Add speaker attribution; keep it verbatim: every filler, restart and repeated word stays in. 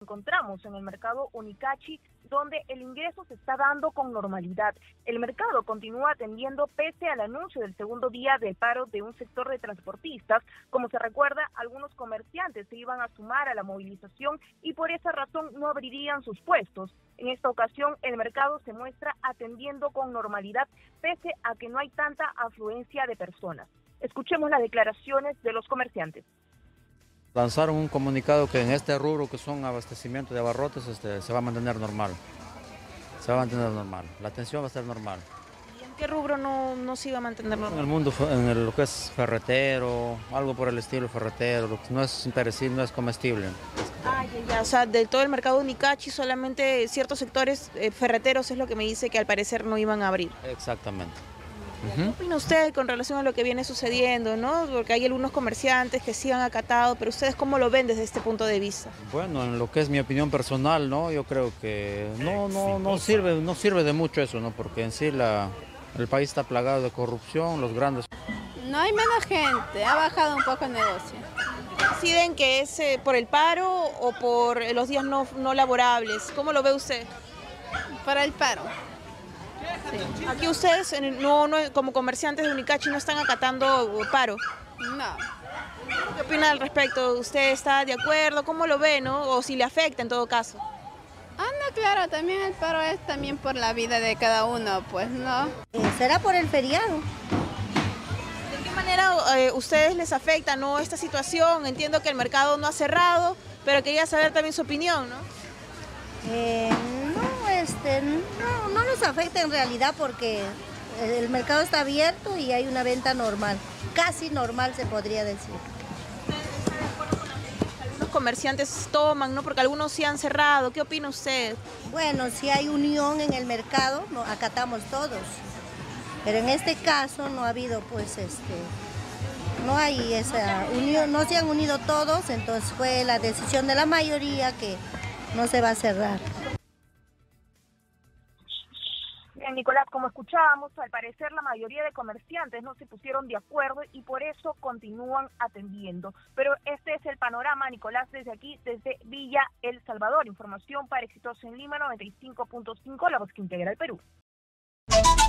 Speaker 1: Encontramos en el mercado Unicachi, donde el ingreso se está dando con normalidad. El mercado continúa atendiendo pese al anuncio del segundo día del paro de un sector de transportistas. Como se recuerda, algunos comerciantes se iban a sumar a la movilización y por esa razón no abrirían sus puestos. En esta ocasión, el mercado se muestra atendiendo con normalidad, pese a que no hay tanta afluencia de personas. Escuchemos las declaraciones de los comerciantes.
Speaker 2: Lanzaron un comunicado que en este rubro, que son abastecimiento de abarrotes, este, se va a mantener normal. Se va a mantener normal. La atención va a ser normal.
Speaker 3: ¿Y en qué rubro no, no se iba a mantener normal?
Speaker 2: En el mundo, en el- lo que es ferretero, algo por el estilo ferretero, lo que no es perecible, no es comestible.
Speaker 3: Ah, ya, ya. O sea, de todo el mercado Unicachi, solamente ciertos sectores eh, ferreteros es lo que me dice que al parecer no iban a abrir.
Speaker 2: Exactamente.
Speaker 3: ¿Qué opina usted con relación a lo que viene sucediendo, no? Porque hay algunos comerciantes que sí han acatado, pero ustedes ¿cómo lo ven desde este punto de vista?
Speaker 2: Bueno, en lo que es mi opinión personal, ¿no? Yo creo que no, no, no sirve, no sirve de mucho eso, ¿no? Porque en sí la, el país está plagado de corrupción, los grandes.
Speaker 4: No hay menos gente, ha bajado un poco el negocio.
Speaker 3: ¿Deciden que es eh, por el paro o por los días no, no laborables? ¿Cómo lo ve usted?
Speaker 4: Para el paro.
Speaker 3: Sí. Aquí ustedes, en- no, no, como comerciantes de Unicachi, no están acatando paro.
Speaker 4: No.
Speaker 3: ¿Qué opina al respecto? ¿Usted está de acuerdo? ¿Cómo lo ve, no? O si le afecta en todo caso.
Speaker 4: Ah, no, claro, también el paro es también por la vida de cada uno, pues no.
Speaker 5: Eh, ¿Será por el feriado?
Speaker 3: ¿De qué manera eh, ustedes les afecta, no, esta situación? Entiendo que el mercado no ha cerrado, pero quería saber también su opinión, ¿no?
Speaker 5: Eh, no, este, no, no nos afecta en realidad porque el mercado está abierto y hay una venta normal, casi normal se podría decir.
Speaker 3: Algunos comerciantes toman, ¿no? Porque algunos sí han cerrado. ¿Qué opina usted?
Speaker 5: Bueno, si hay unión en el mercado, no, acatamos todos, pero en este caso no ha habido pues este, no hay esa unión, no se han unido todos, entonces fue la decisión de la mayoría que no se va a cerrar.
Speaker 1: Bien, Nicolás, como escuchábamos, al parecer la mayoría de comerciantes no se pusieron de acuerdo y por eso continúan atendiendo. Pero este es el panorama, Nicolás, desde aquí, desde Villa El Salvador. Información para Exitosa en Lima, noventa y cinco punto cinco, la voz que integra el Perú.